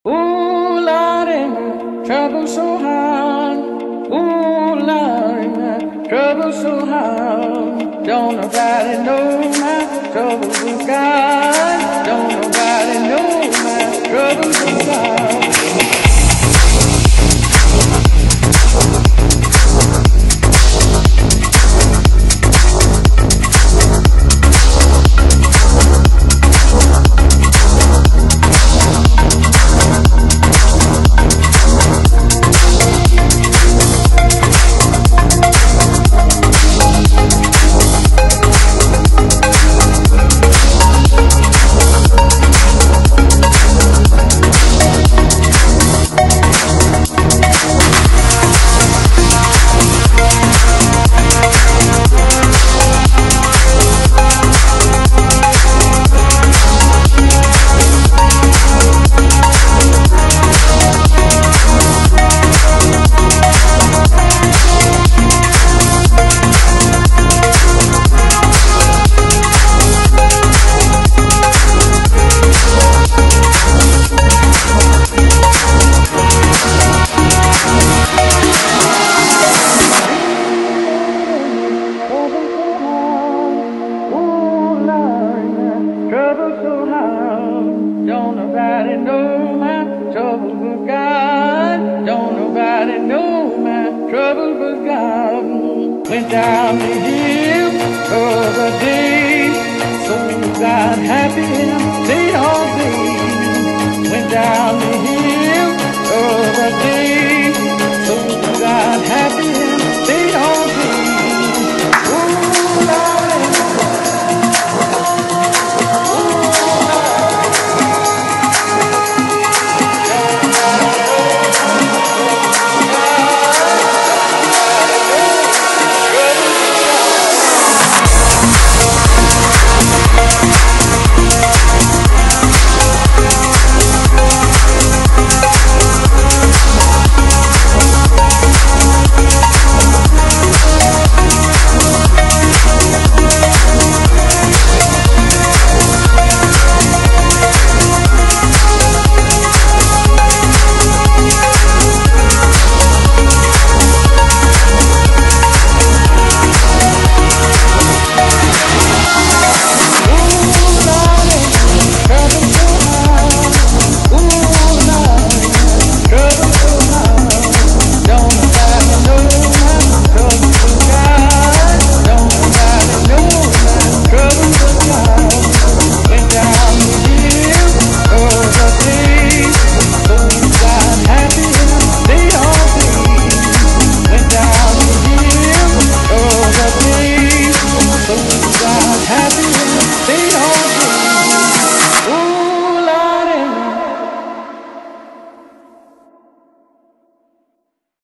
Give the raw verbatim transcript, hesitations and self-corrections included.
Ooh, Lordy, trouble so hard. Ooh, Lordy, trouble so hard. Don't nobody know my trouble with God. Don't nobody know my trouble with God. Don't nobody know my trouble but God. Don't nobody know my trouble but God. Went down the hill of a day, so God happy and stayed all day. Went down the hill of a day, so God happy and stayed all day. Ooh, Lord. Happy and stay home.